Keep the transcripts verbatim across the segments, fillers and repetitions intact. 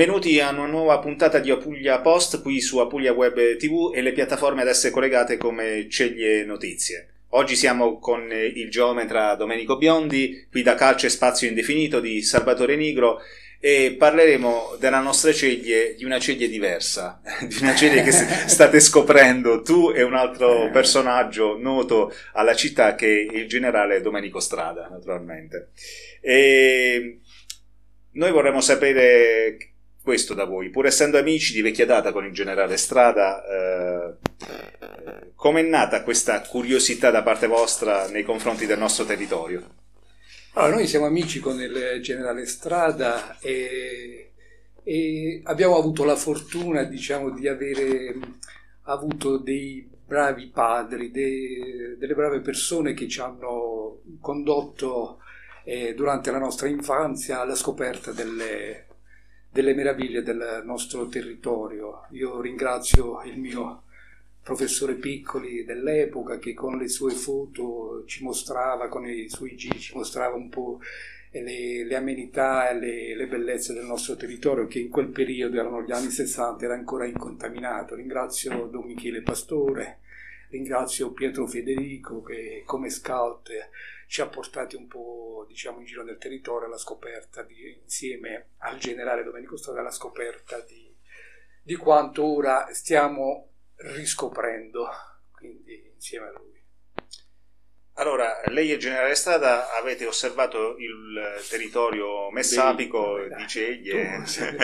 Benvenuti a una nuova puntata di Apulia Post qui su Apulia Web tivù e le piattaforme ad esse collegate come Ceglie Notizie. Oggi siamo con il geometra Domenico Biondi, qui da Calcio e Spazio Indefinito di Salvatore Nigro, e parleremo della nostra ceglie, di una ceglie diversa, di una ceglie che state scoprendo tu e un altro personaggio noto alla città che è il generale Domenico Strada, naturalmente. E noi vorremmo sapere questo da voi, pur essendo amici di vecchia data con il generale Strada, eh, com'è nata questa curiosità da parte vostra nei confronti del nostro territorio? Allora, noi siamo amici con il generale Strada e, e abbiamo avuto la fortuna, diciamo, di avere avuto dei bravi padri, dei, delle brave persone che ci hanno condotto eh, durante la nostra infanzia alla scoperta delle, delle meraviglie del nostro territorio. Io ringrazio il mio professore Piccoli dell'epoca che con le sue foto ci mostrava, con i suoi giri ci mostrava un po' le, le amenità e le, le bellezze del nostro territorio, che in quel periodo, erano gli anni sessanta, era ancora incontaminato. Ringrazio Don Michele Pastore, ringrazio Pietro Federico che come scout ci ha portati un po', diciamo, in giro nel territorio alla scoperta, di, insieme al generale Domenico Strada, alla scoperta di, di quanto ora stiamo riscoprendo, quindi insieme a lui. Allora, lei e il generale Strada avete osservato il territorio messapico Beh, di Ceglie.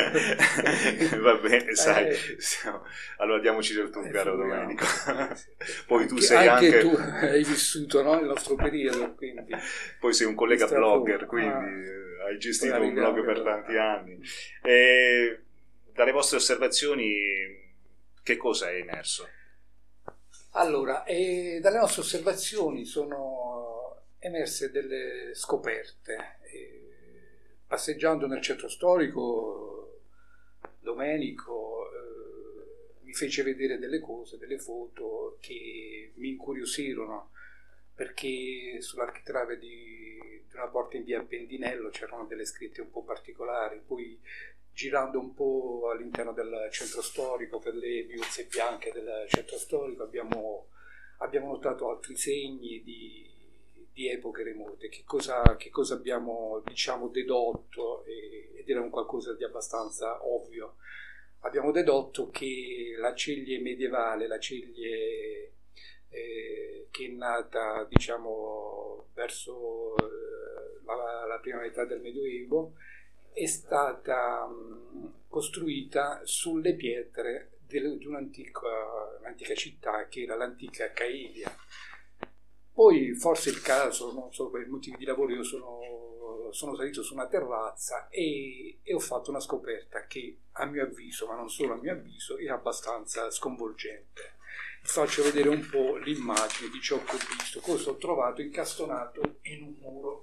Va bene, sai. Eh, allora diamoci del tu, eh, caro Domenico. Poi tu anche, sei anche... anche tu hai vissuto, no, il nostro periodo, quindi... Poi sei un collega blogger, quindi ah, hai gestito un blog per tanti anni. E dalle vostre osservazioni, che cosa è emerso? Allora, eh, dalle nostre osservazioni sono emerse delle scoperte. Eh, passeggiando nel centro storico, Domenico eh, mi fece vedere delle cose, delle foto che mi incuriosirono, perché sull'architrave di, di una porta in via Pendinello c'erano delle scritte un po' particolari. Poi, girando un po' all'interno del centro storico, per le viuzze bianche del centro storico, abbiamo, abbiamo notato altri segni di, di epoche remote. Che cosa, che cosa abbiamo, diciamo, dedotto, e, ed era un qualcosa di abbastanza ovvio. Abbiamo dedotto che la ceglie medievale, la ceglie eh, che è nata, diciamo, verso eh, la, la prima metà del Medioevo, è stata mh, costruita sulle pietre di un'antica, un'antica città che era l'antica Caelia. Poi, forse il caso, non so, per motivi di lavoro, io sono, sono salito su una terrazza e, e ho fatto una scoperta che, a mio avviso, ma non solo a mio avviso, è abbastanza sconvolgente. Vi faccio vedere un po' l'immagine di ciò che ho visto, cosa ho trovato incastonato in un muro.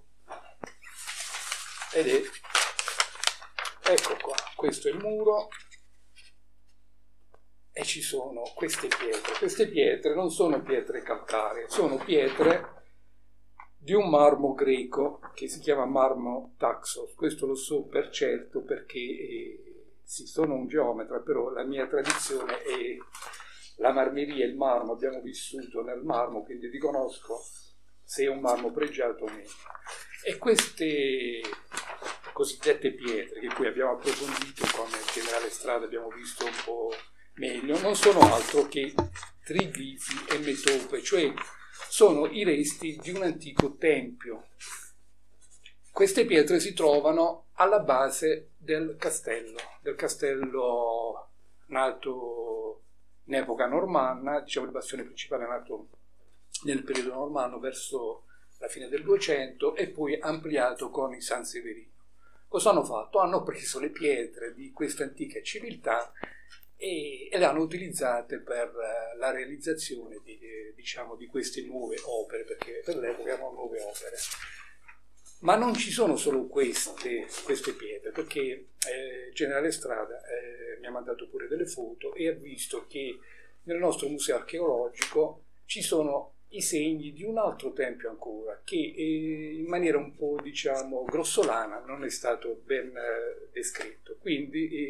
Ed è... Ecco qua, questo è il muro e ci sono queste pietre. Queste pietre non sono pietre calcaree, sono pietre di un marmo greco che si chiama marmo Taxos. Questo lo so per certo perché eh, sì, sono un geometra, però la mia tradizione è la marmeria e il marmo. Abbiamo vissuto nel marmo, quindi riconosco se è un marmo pregiato o meno. E queste cosiddette pietre, che poi abbiamo approfondito con il generale Strada, abbiamo visto un po' meglio, non sono altro che triglifi e metope, cioè sono i resti di un antico tempio. Queste pietre si trovano alla base del castello, del castello nato in epoca normanna, diciamo il bastione principale è nato nel periodo normanno verso la fine del duecento e poi ampliato con i San Severino. Cosa hanno fatto? Hanno preso le pietre di questa antica civiltà e, e le hanno utilizzate per uh, la realizzazione di, eh, diciamo, di queste nuove opere, perché per l'epoca erano nuove opere. Ma non ci sono solo queste, queste pietre, perché eh, il generale Strada eh, mi ha mandato pure delle foto e ha visto che nel nostro museo archeologico ci sono i segni di un altro tempio ancora, che eh, in maniera un po', diciamo, grossolana non è stato ben eh, descritto. Quindi eh,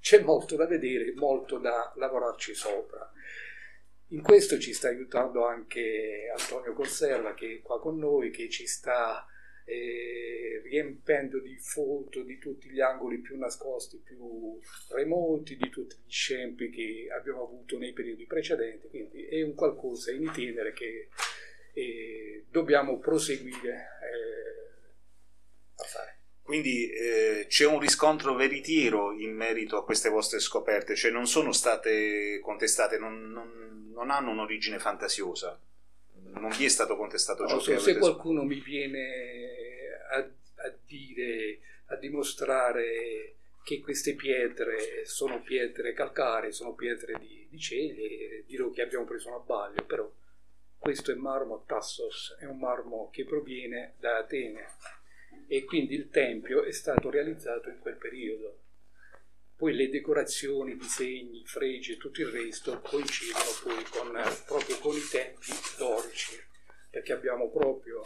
c'è molto da vedere, molto da lavorarci sopra. In questo ci sta aiutando anche Antonio Conserva, che è qua con noi, che ci sta eh, riempendo di foto di tutti gli angoli più nascosti, più remoti, di tutti gli scempi che abbiamo avuto nei periodi precedenti, quindi è un qualcosa in itinere che eh, dobbiamo proseguire eh, a fare. Quindi eh, c'è un riscontro veritiero in merito a queste vostre scoperte, cioè non sono state contestate, non, non, non hanno un'origine fantasiosa, non vi è stato contestato ciò no, che se, avete... Se qualcuno mi viene a, a dire, a dimostrare che queste pietre sono pietre calcaree, sono pietre di, di ceglie, dirò che abbiamo preso un abbaglio, però questo è marmo Tassos, è un marmo che proviene da Atene, e quindi il tempio è stato realizzato in quel periodo. Poi le decorazioni, i disegni, i fregi e tutto il resto coincidono poi con, proprio con i tempi dorici, perché abbiamo proprio...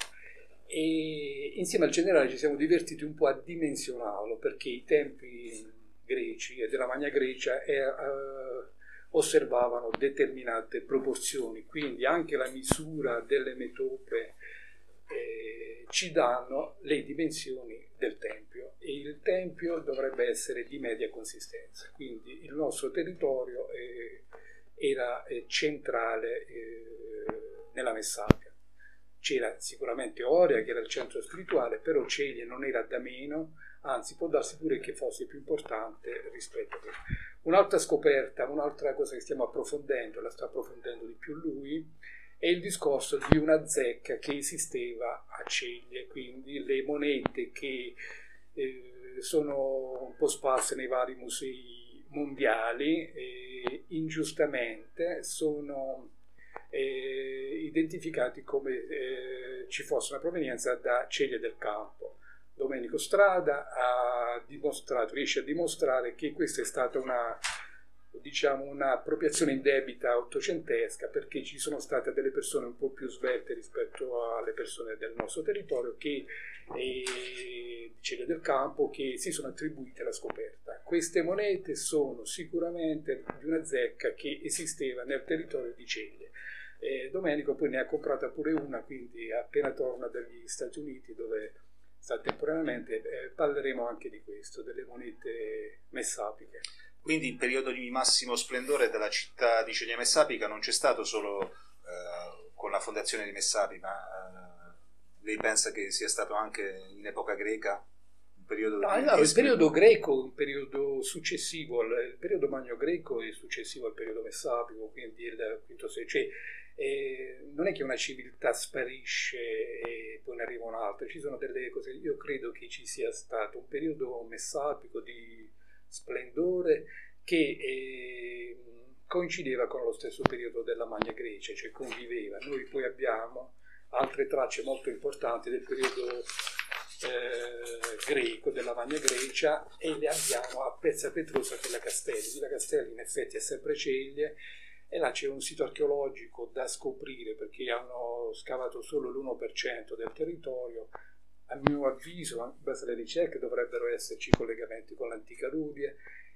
E insieme al generale ci siamo divertiti un po' a dimensionarlo, perché i tempi greci e della Magna Grecia eh, eh, osservavano determinate proporzioni, quindi anche la misura delle metope Eh, ci danno le dimensioni del tempio, e il tempio dovrebbe essere di media consistenza, quindi il nostro territorio eh, era eh, centrale eh, nella Messapia. C'era sicuramente Oria, che era il centro spirituale, però Ceglie non era da meno, anzi può darsi pure che fosse più importante rispetto a questo. Un'altra scoperta, un'altra cosa che stiamo approfondendo, la sta approfondendo di più lui, è il discorso di una zecca che esisteva a Ceglie, quindi le monete che eh, sono un po' sparse nei vari musei mondiali eh, ingiustamente sono eh, identificati come eh, ci fosse una provenienza da Ceglie del Campo. Domenico Strada ha dimostrato, riesce a dimostrare che questa è stata una diciamo un'appropriazione indebita ottocentesca, perché ci sono state delle persone un po' più svelte rispetto alle persone del nostro territorio che eh, di Ceglie del Campo, che si sono attribuite la scoperta. Queste monete sono sicuramente di una zecca che esisteva nel territorio di Ceglie. Eh, Domenico poi ne ha comprata pure una, quindi appena torna dagli Stati Uniti, dove sta temporaneamente, eh, parleremo anche di questo, delle monete messapiche. Quindi il periodo di massimo splendore della città di Ceglie Messapica non c'è stato solo eh, con la fondazione di Messapi, ma eh, lei pensa che sia stato anche in epoca greca un periodo no, di... no, di il periodo greco è un periodo successivo, il periodo magno-greco è successivo al periodo messapico, quindi il quinto secolo. Cioè, eh, non è che una civiltà sparisce e poi ne arriva un'altra, ci sono delle cose. Io credo che ci sia stato un periodo messapico di splendore che eh, coincideva con lo stesso periodo della Magna Grecia, cioè conviveva. Noi poi abbiamo altre tracce molto importanti del periodo eh, greco, della Magna Grecia, e le abbiamo a Pezza Petrosa e Villa Castelli. Villa Castelli in effetti è sempre Ceglie, e là c'è un sito archeologico da scoprire, perché hanno scavato solo l'uno per cento del territorio. A mio avviso, in base alle ricerche, dovrebbero esserci collegamenti con l'antica Rudia,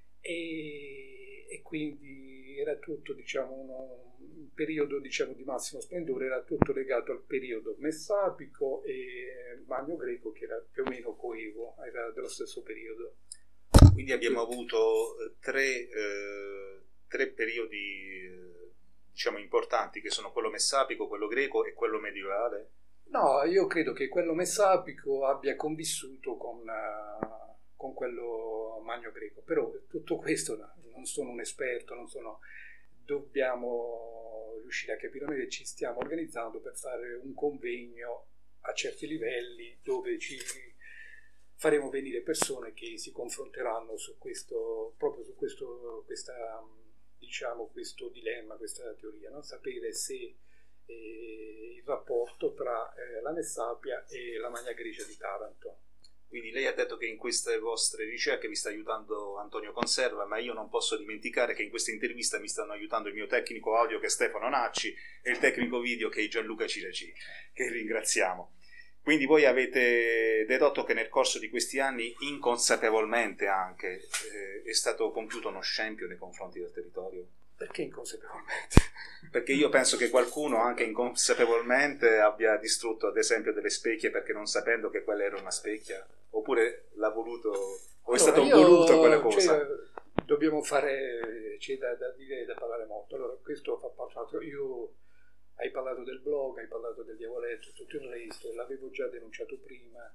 e, e quindi era tutto, diciamo, uno, un periodo, diciamo, di massimo splendore, era tutto legato al periodo messapico e magno-greco, che era più o meno coevo, era dello stesso periodo. Quindi abbiamo avuto tre, eh, tre periodi, eh, diciamo, importanti, che sono quello messapico, quello greco e quello medievale. No, io credo che quello messapico abbia convissuto con, uh, con quello magno-greco, però tutto questo, non sono un esperto, non sono, dobbiamo riuscire a capire. Noi ci stiamo organizzando per fare un convegno a certi livelli, dove ci faremo venire persone che si confronteranno su questo, proprio su questo, questa, diciamo, questo dilemma, questa teoria, no? Sapere se il rapporto tra eh, la Messapia e la Magna Grecia di Taranto. Quindi lei ha detto che in queste vostre ricerche vi sta aiutando Antonio Conserva, ma io non posso dimenticare che in questa intervista mi stanno aiutando il mio tecnico audio, che è Stefano Nacci, e il tecnico video, che è Gianluca Ciraci, che ringraziamo. Quindi voi avete dedotto che nel corso di questi anni, inconsapevolmente anche, eh, è stato compiuto uno scempio nei confronti del territorio? Perché inconsapevolmente? Perché io penso che qualcuno anche inconsapevolmente abbia distrutto ad esempio delle specchie perché non sapendo che quella era una specchia, oppure l'ha voluto, o è allora, stato io, voluto quella cosa. Cioè, dobbiamo fare, c'è da, da dire e da parlare molto. Allora, questo fa parte, io hai parlato del blog, hai parlato del diavoletto e tutto il resto, l'avevo già denunciato prima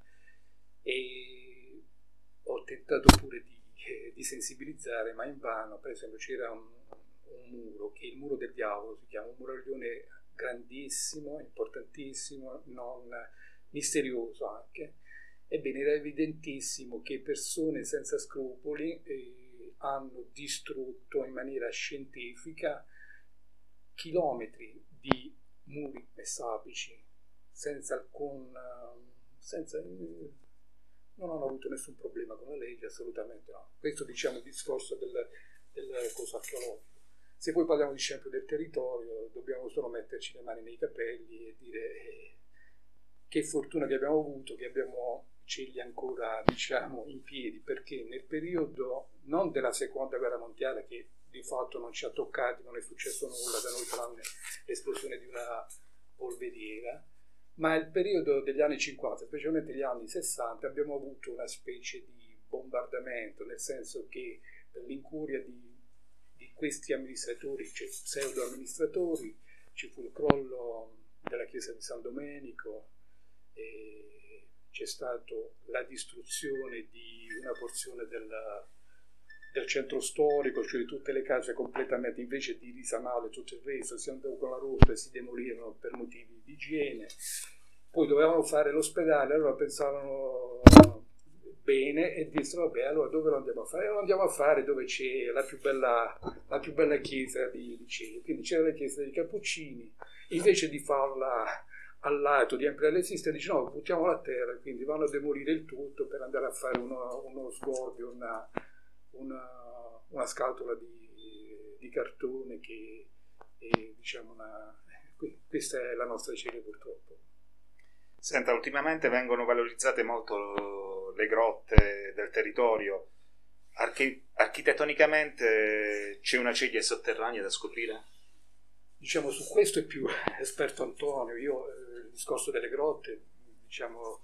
e ho tentato pure di, eh, di sensibilizzare, ma invano. Per esempio c'era un, un muro, che è il muro del diavolo, si chiama un muraglione grandissimo, importantissimo, non misterioso anche. Ebbene, era evidentissimo che persone senza scrupoli eh, hanno distrutto in maniera scientifica chilometri di muri messapici senza alcun senza, non hanno avuto nessun problema con la legge, assolutamente no. Questo, diciamo, il discorso del, del coso archeologico. Se poi parliamo di scempio del territorio, dobbiamo solo metterci le mani nei capelli e dire eh, che fortuna che abbiamo avuto, che abbiamo cegli ancora, diciamo, in piedi, perché nel periodo non della seconda guerra mondiale, che di fatto non ci ha toccati, non è successo nulla da noi tranne l'esplosione di una polveriera, ma il periodo degli anni cinquanta, specialmente gli anni sessanta, abbiamo avuto una specie di bombardamento, nel senso che per l'incuria di, di questi amministratori, cioè pseudo amministratori, ci fu il crollo della chiesa di San Domenico, e c'è stata la distruzione di una porzione della del centro storico, cioè tutte le case completamente, invece di risanare tutto il resto, si andò con la rotta e si demolirono per motivi di igiene. Poi dovevano fare l'ospedale, allora pensavano bene e dissero vabbè, allora dove lo andiamo a fare? Lo andiamo a fare dove c'è la più bella, la più bella chiesa di, di Ceglie. Quindi c'era la chiesa dei Cappuccini, invece di farla al lato, di ampliare l'esiste, dicono no, buttiamola a terra, quindi vanno a demolire il tutto per andare a fare uno, uno sgorbio, una Una, una scatola di, di cartone che è, diciamo, una, questa è la nostra Ceglie purtroppo. Senta, ultimamente vengono valorizzate molto le grotte del territorio. Archi- architettonicamente c'è una Ceglie sotterranea da scoprire? Diciamo, su questo è più esperto Antonio. Io eh, il discorso delle grotte, diciamo,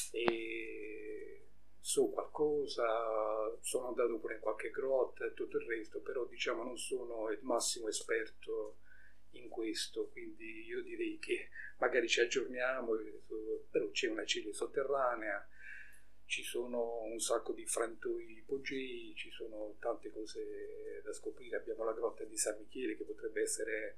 eh, so qualcosa, sono andato pure in qualche grotta e tutto il resto, però diciamo non sono il massimo esperto in questo, quindi io direi che magari ci aggiorniamo, però c'è una Ceglie sotterranea, ci sono un sacco di frantoi ipogei, ci sono tante cose da scoprire. Abbiamo la grotta di San Michele che potrebbe essere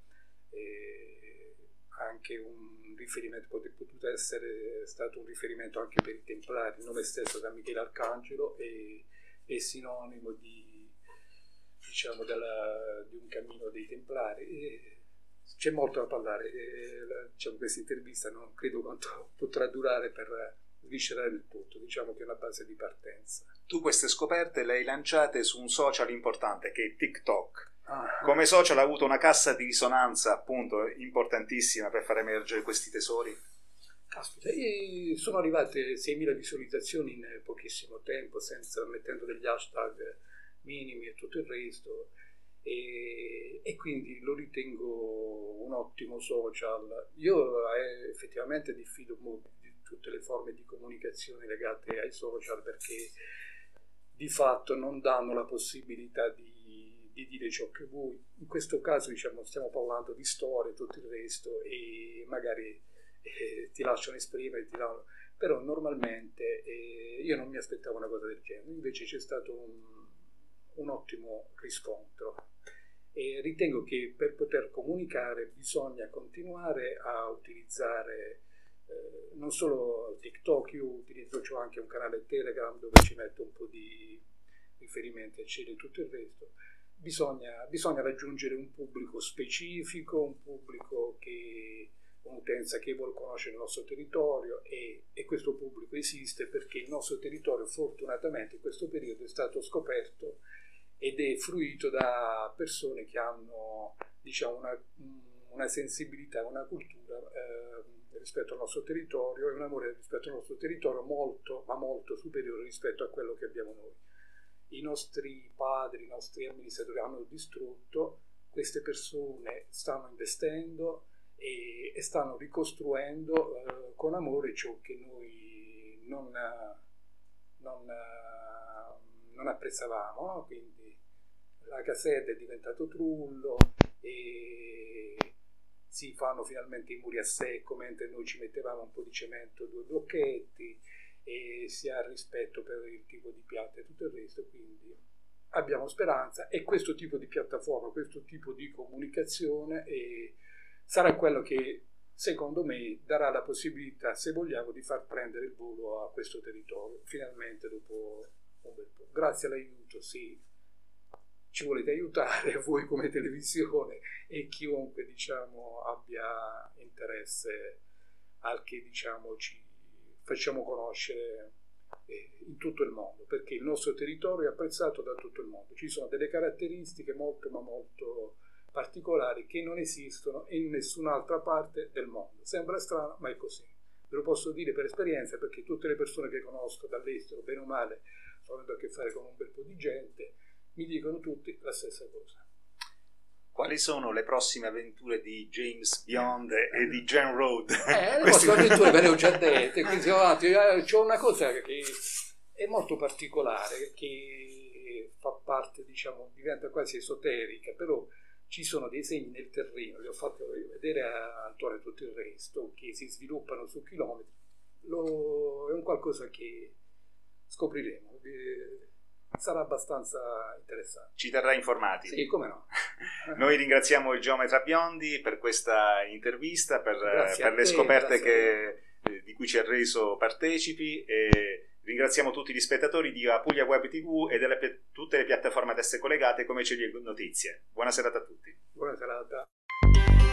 eh, anche un riferimento, potrebbe potuto essere stato un riferimento anche per i Templari. Il nome stesso San Michele Arcangelo è, è sinonimo di, diciamo, della, di un cammino dei Templari. E c'è molto da parlare, e, diciamo, questa intervista non credo quanto potrà durare per sviscerare il tutto, diciamo che è una base di partenza. Tu queste scoperte le hai lanciate su un social importante che è TikTok. Ah. Come social ha avuto una cassa di risonanza appunto importantissima per far emergere questi tesori. Caspita, e sono arrivate seimila visualizzazioni in pochissimo tempo, senza, mettendo degli hashtag minimi e tutto il resto, e, e quindi lo ritengo un ottimo social. Io eh, effettivamente diffido molto di tutte le forme di comunicazione legate ai social, perché di fatto non danno la possibilità di di dire ciò che vuoi. In questo caso, diciamo, stiamo parlando di storia e tutto il resto, e magari eh, ti lasciano esprimere, ti lasciano... però normalmente eh, io non mi aspettavo una cosa del genere, invece c'è stato un, un ottimo riscontro, e ritengo che per poter comunicare bisogna continuare a utilizzare eh, non solo TikTok, io utilizzo c'ho anche un canale Telegram dove ci metto un po' di riferimenti a Ceglie e tutto il resto. Bisogna, bisogna raggiungere un pubblico specifico, un pubblico che, un'utenza che vuole conoscere il nostro territorio, e, e questo pubblico esiste perché il nostro territorio fortunatamente in questo periodo è stato scoperto ed è fruito da persone che hanno, diciamo, una, una sensibilità, una cultura eh, rispetto al nostro territorio e un amore rispetto al nostro territorio molto, ma molto superiore rispetto a quello che abbiamo noi. I nostri padri, i nostri amministratori hanno distrutto, queste persone stanno investendo e, e stanno ricostruendo eh, con amore ciò che noi non, non, non apprezzavamo, no? Quindi la casetta è diventato trullo e si fanno finalmente i muri a secco mentre noi ci mettevamo un po' di cemento, due blocchetti, e si ha rispetto per il tipo di piatta e tutto il resto, quindi abbiamo speranza e questo tipo di piattaforma, questo tipo di comunicazione e sarà quello che secondo me darà la possibilità, se vogliamo, di far prendere il volo a questo territorio finalmente dopo un bel po'. Grazie all'aiuto, sì, ci volete aiutare voi come televisione e chiunque diciamo abbia interesse al che diciamo ci facciamo conoscere in tutto il mondo, perché il nostro territorio è apprezzato da tutto il mondo. Ci sono delle caratteristiche molto ma molto particolari che non esistono in nessun'altra parte del mondo. Sembra strano, ma è così. Ve lo posso dire per esperienza, perché tutte le persone che conosco dall'estero, bene o male, sto avendo a che fare con un bel po' di gente, mi dicono tutti la stessa cosa. Quali sono le prossime avventure di James Bond e di Jen Road? Eh, le prossime avventure ve le ho già dette, quindi siamo avanti. C'è una cosa che è molto particolare, che fa parte, diciamo, diventa quasi esoterica, però ci sono dei segni nel terreno, li ho fatto vedere a Antonio e tutto il resto, che si sviluppano su chilometri. Lo, è un qualcosa che scopriremo. Sarà abbastanza interessante. Ci terrà informati. Sì, come no. Noi ringraziamo il geometra Biondi per questa intervista, per, per le te, scoperte che, di cui ci ha reso partecipi e ringraziamo tutti gli spettatori di Apulia Web tivù e delle, tutte le piattaforme ad esse collegate come Ceglie Notizie. Buona serata a tutti. Buona serata.